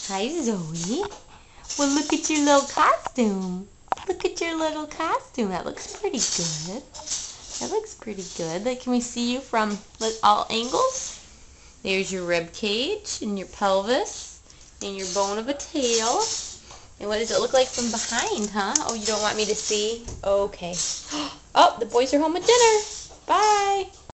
Hi, Zoe. Well, look at your little costume. Look at your little costume. That looks pretty good. That looks pretty good. Like, can we see you from all angles? There's your rib cage and your pelvis and your bone of a tail. And what does it look like from behind, huh? Oh, you don't want me to see? Okay. Oh, the boys are home with dinner. Bye.